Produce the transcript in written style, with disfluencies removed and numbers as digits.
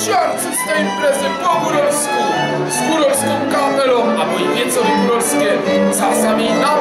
Siarczyste imprezy po góralsku, z góralską kapelą, albo i wieczory góralskie, czasami na